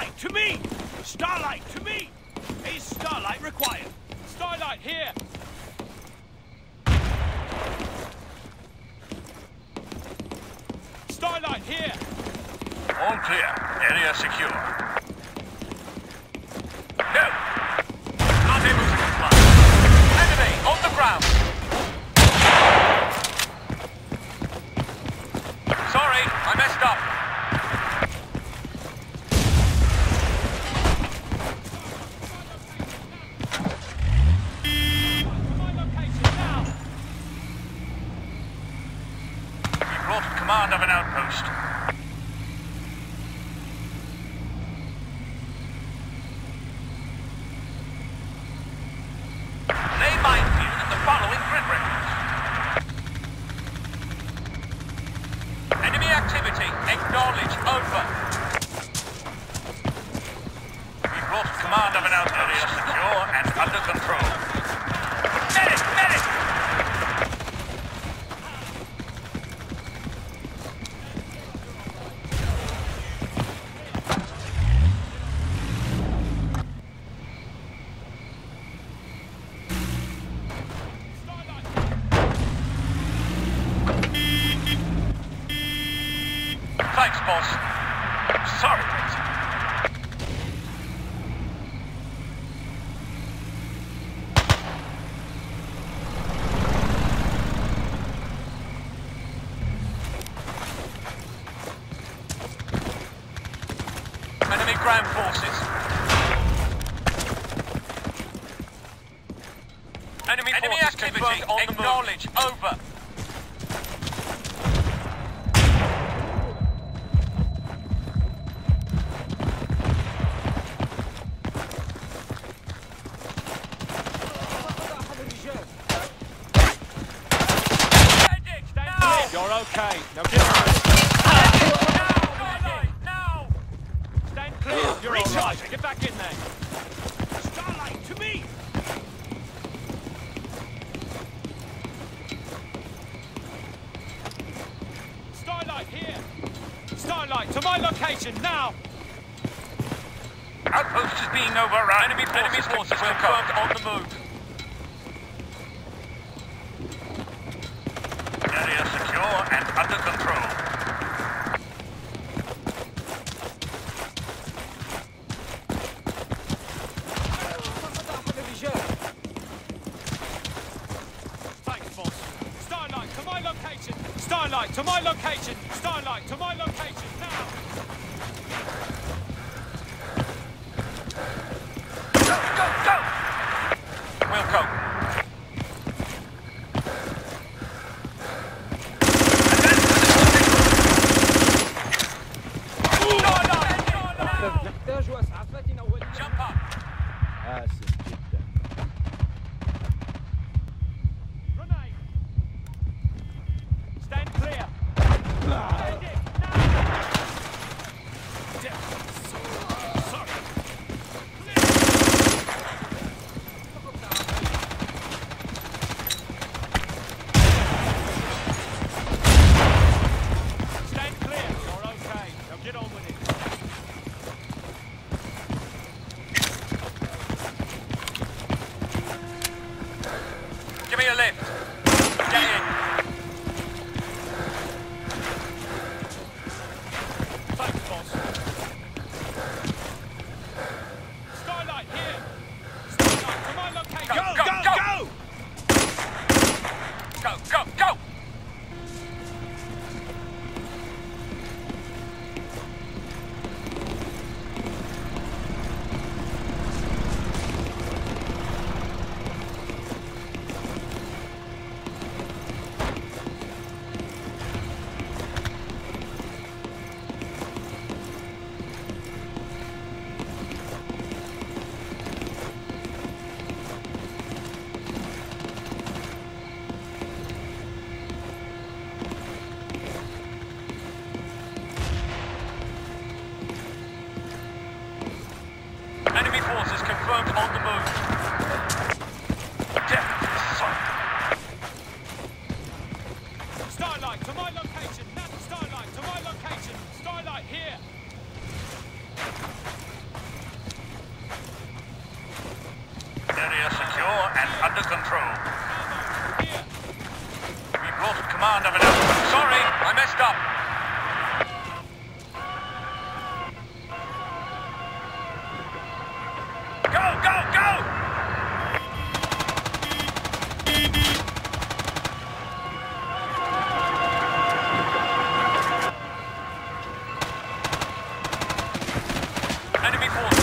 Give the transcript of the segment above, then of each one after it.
Starlight to me! Starlight to me! Is Starlight required? Starlight here! Starlight here! All clear. Area secure. No! Not able to comply. Enemy on the ground! Sorry, I messed up. We've lost command of an outpost. Lay minefield in the following grid records. Enemy activity. Acknowledge. Over. We've lost command of an outpost. Area secure and under control. Medic! Medic! Thanks, boss. Sorry, mate. Enemy ground forces. Enemy activity on the Acknowledge. Over. You're okay. Now get on. Now! Stand clear. You're all right. Get back in there. Starlight to me. Starlight here. Starlight to my location now. Outpost is being overrun. Enemy forces confirmed on the move. Area secure and under control. Thanks, boss. Starlight to my location. Starlight to my location. Starlight to my location now. Go, go, go! We'll go. Jump up. آسف جدا. Grenade. Stand clear. Sorry. Stand clear. You're okay. Now get on with it. Give me a lift. Get in. Thanks, boss. Starlight here. Starlight to my location. Go, go, go! Go, go, go! Enemy forces confirmed on the move. Starlight to my location. Starlight to my location. Starlight here. under control. Here. We've lost command of an outpost. Sorry, I messed up. Go, go, go! Enemy forces.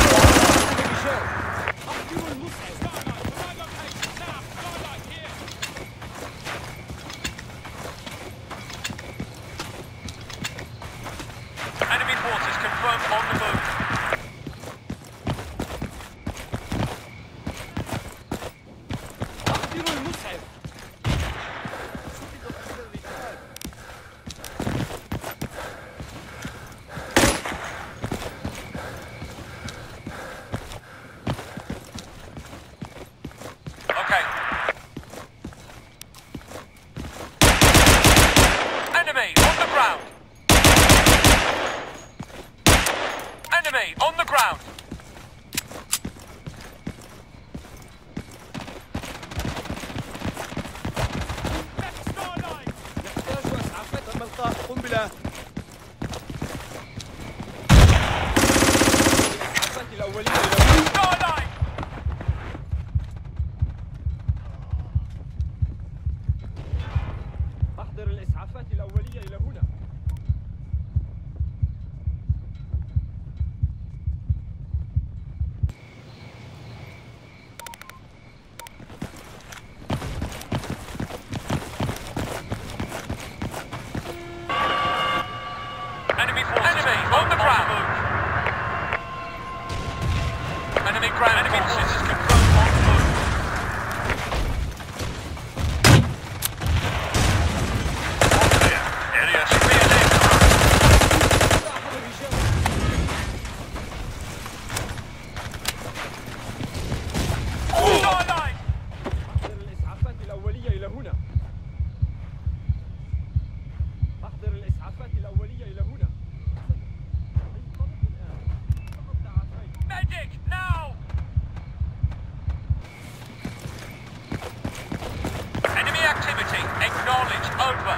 Starlight, to my location now. Starlight here. Enemy forces confirmed on the move. أحضروا المسعف. Okay. Enemy on the ground. Enemy on the ground. Left Starlight. نحتاج اسعافات الملقاة. قنبلة. الاسعافات الاولية الى هنا. Starlight. احضر الاسعافات الاولية الى هنا. Enemy forces. Enemy on the ground. Enemy ground. Enemy forces confirmed on the move. All clear. Area cleared in. Starlight. احضر الاسعافات الاولية الى هنا. احضر الاسعافات الاولية الى هنا. انطلق الان. فقد تعافيت. Medic now. Enemy activity. Acknowledge. Over.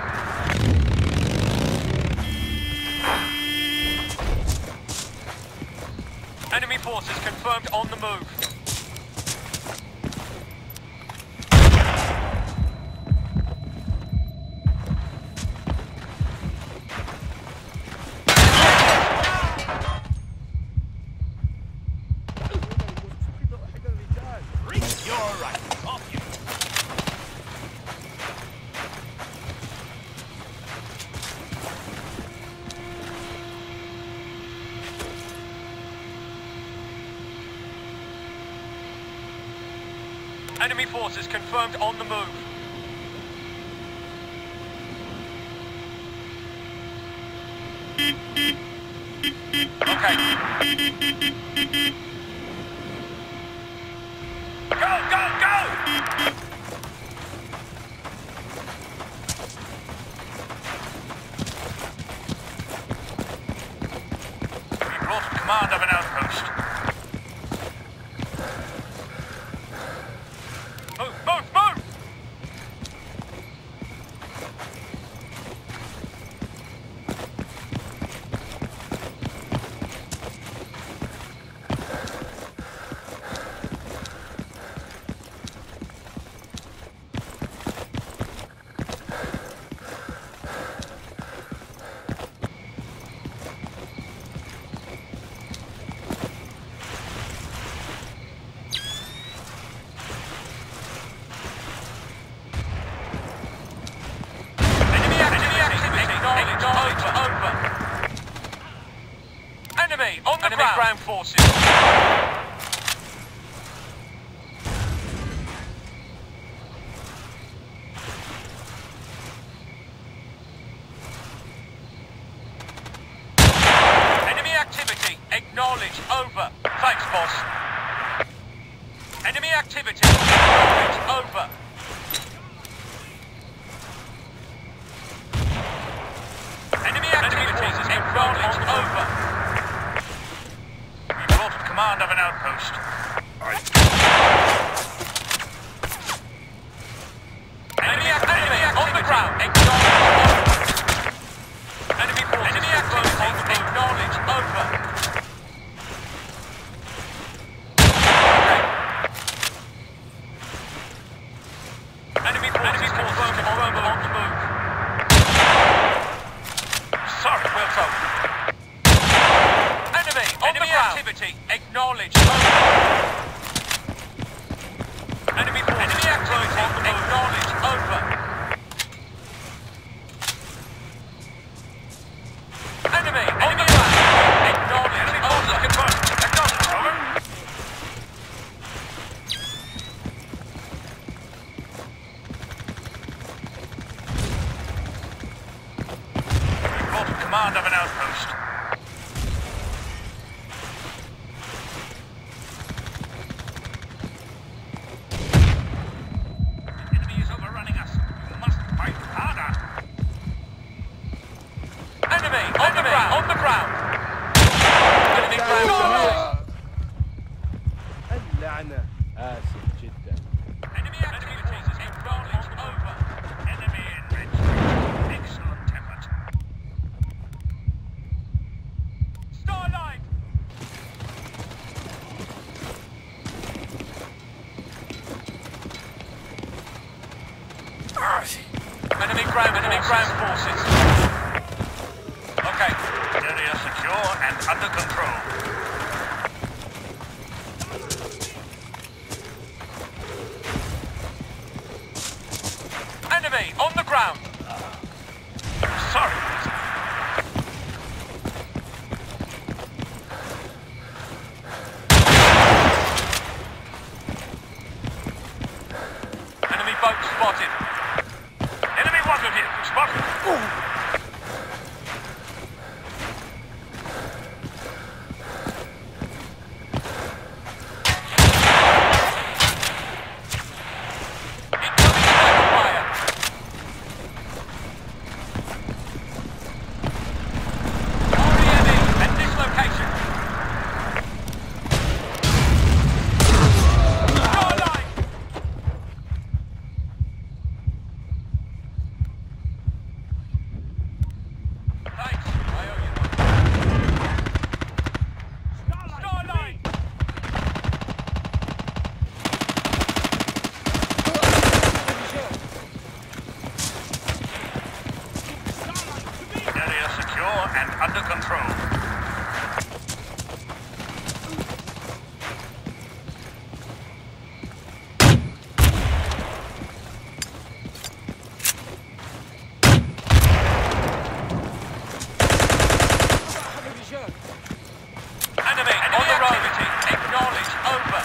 Enemy forces confirmed on the move. احد الرجال. You're right. Off you. Enemy forces confirmed on the move. Okay. Go, go, go! We've lost command of an outpost. Move, move, move! Enemy on the ground forces. Enemy activity. Acknowledge. Over. Thanks, boss. Enemy activity. Acknowledge. Over. Enemy activity. Acknowledge. Over. We've lost command of an outpost. ground. Activity acknowledged. Enemy activity acknowledged. Over. Enemy on the ground. Acknowledged. Enemy forces confirmed. Acknowledged. Over. Report command of an outpost. اللعنة آسف جدا. Enemy activities acknowledged. Over. Enemy enriched. Excellent effort. Starlight! Enemy ground forces. Okay. Area secure and under control. Enemy on the ground. Sorry. Enemy boat spotted. Enemy water here. Spotted. Under control. Enemy on the road. Acknowledged. Over.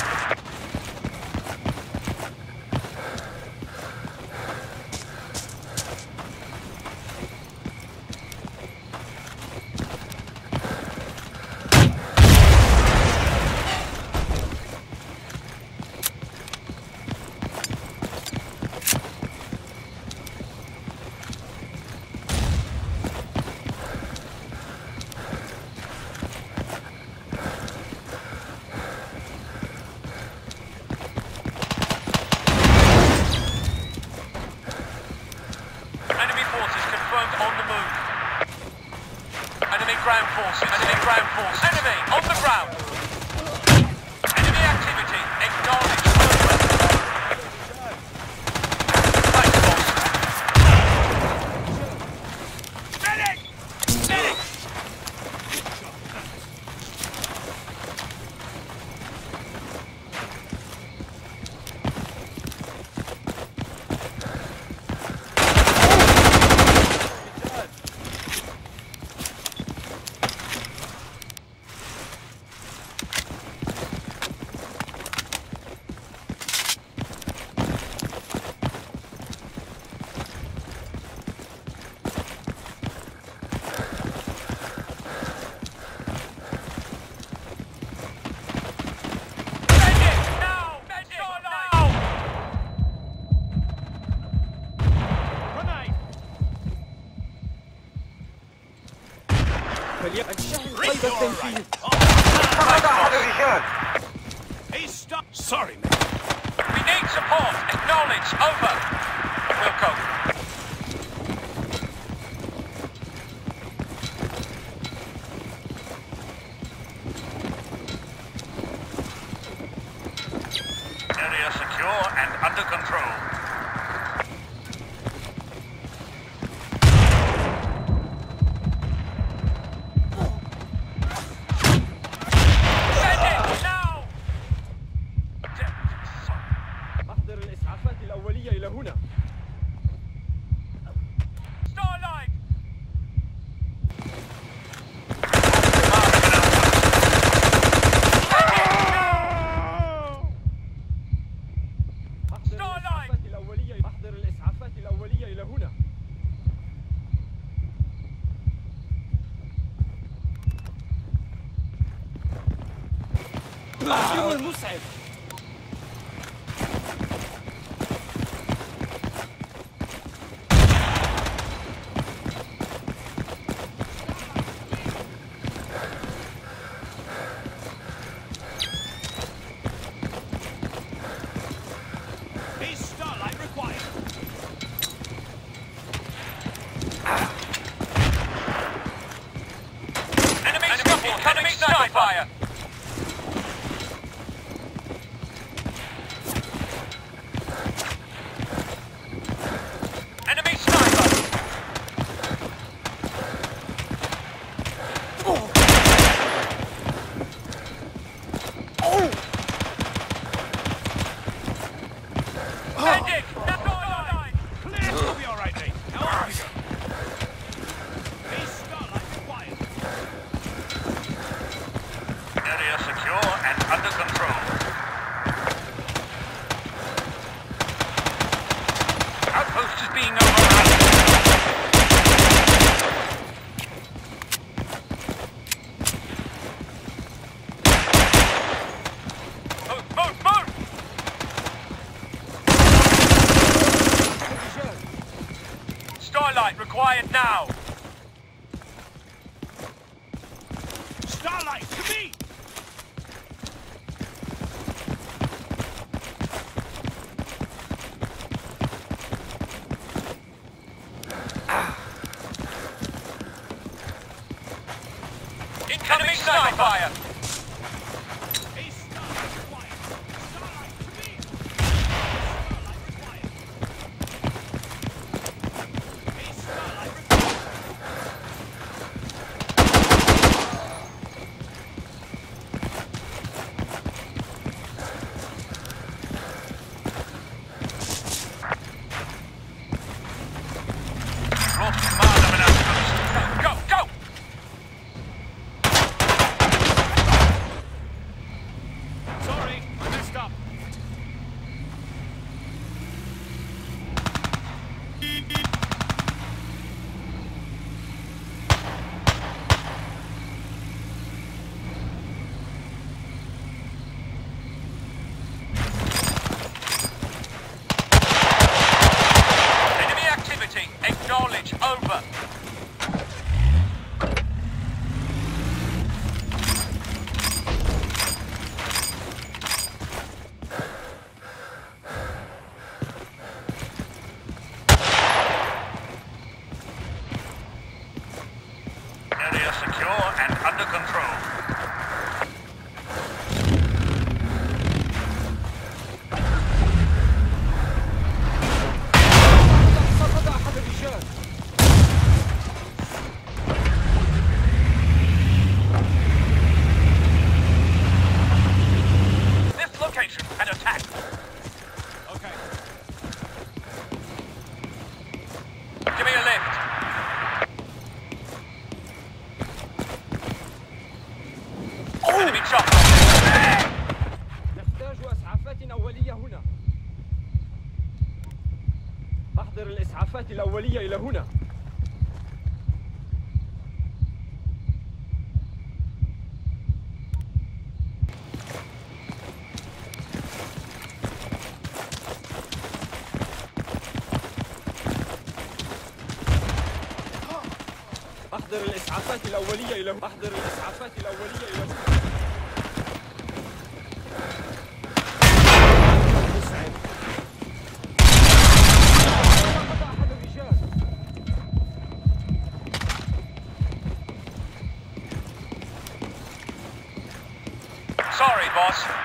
Enemy ground forces. Enemy on the ground. Enemy activity acknowledged. Thanks, boss. Medic! Medic! He's stuck. Sorry, man. We need support. Acknowledge. Over. Wilco. Area secure and under control. الجو المسعف. Starlight required. Enemy sniper fire! Enemy sniper! Medic! Clear. We'll be all right, mate. How are you? Starlight required. Area secure and under control. Outpost is being overrun. Move! Starlight required now. Starlight, to me! Incoming sniper fire. Starlight required. Starlight, to me! Starlight required. Starlight required. Lost command of an outpost. Go! Sorry, I messed up. Enemy activity. Acknowledge. Over. Area secure and under control. سقط أحد الرجال. This location and attack. Okay. Give me a lift. Enemy chopper. نحتاج إسعافات أولية هنا. أحضر الإسعافات الأولية إلى هنا. أحضر الإسعافات الأولية إلى هنا. أحضر الإسعافات الأولية إلى هنا. سقط أحد الرجال. Sorry, boss.